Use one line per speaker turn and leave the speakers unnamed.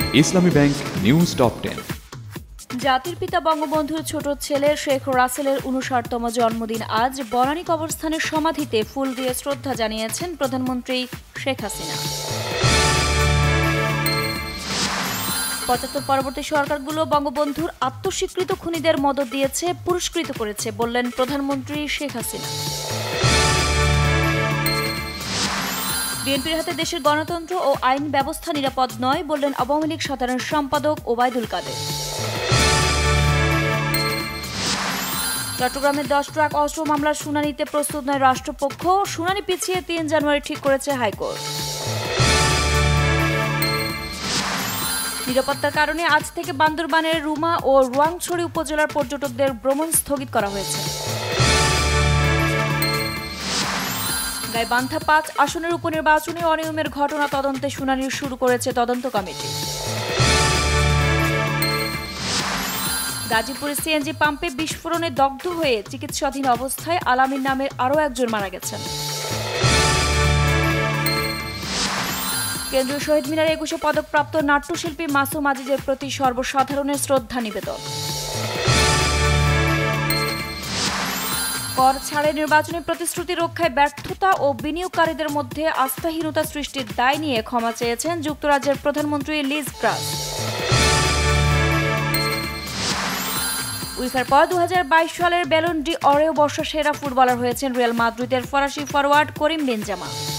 ইসলামী bank news top 10।
জাতির পিতা বঙ্গবন্ধুর ছোট ছেলে শেখ রাসেলের 59তম জন্মদিন আজ বনানী কবরস্থানের সমাধিতে ফুল দিয়ে শ্রদ্ধা জানিয়েছেন প্রধানমন্ত্রী শেখ হাসিনা। ৭৫ পরবর্তী সরকারগুলো বঙ্গবন্ধুর আত্মস্বীকৃত খুনিদের মদদ দিয়েছে, পুরস্কৃত করেছে বললেন প্রধানমন্ত্রী শেখ হাসিনা। বিএনপির হাতে দেশের গণতন্ত্র ও আইন ব্যবস্থা নিরাপদ নয় বললেন আওয়ামী লীগ সাধারণ সম্পাদক ওবায়দুল কাদের। চট্টগ্রামের 10 ট্রাক অস্ত্র মামলার শুনানিতে প্রস্তুত নয় রাষ্ট্রপক্ষ, শুনানি পিছিয়ে 3 জানুয়ারি ঠিক করেছে হাইকোর্ট। নিরাপত্তার কারণে আজ থেকে বান্দরবানের রুমা ও রোয়াংছড়ি উপজেলার পর্যটকদের ভ্রমণ স্থগিত করা হয়েছে। গাইবান্ধা 5 আসনের উপনির্বাচনে অনিয়মের ঘটনা তদন্তে শুনানি শুরু করেছে তদন্ত কমিটি। গাজীপুরে সিএনজি পাম্পে বিস্ফোরণে দগ্ধ হয়ে চিকিৎসাধীন অবস্থায় আলামিন নামের আরও একজন মারা গেছেন। কেন্দ্রীয় শহীদ মিনারে 21 পদকপ্রাপ্ত নাট্যশিল্পী মাসুম আজিজের প্রতি সর্বসাধারণের শ্রদ্ধা নিবেদন। কর ছাড়ে নির্বাচনী প্রতিশ্রুতি রক্ষায় ব্যর্থতা ও বিনিয়োগকারীদের মধ্যে আস্থাহীনতা সৃষ্টির দায় নিয়ে ক্ষমা চেয়েছেন যুক্তরাজ্যের প্রধানমন্ত্রী লিজ ট্রাস। উইফার পর 2022 সালের ব্যালন ডি অরেও বর্ষসেরা ফুটবলার হয়েছেন রিয়াল মাদ্রিদের ফরাসি ফরোয়ার্ড করিম বেনজেমা।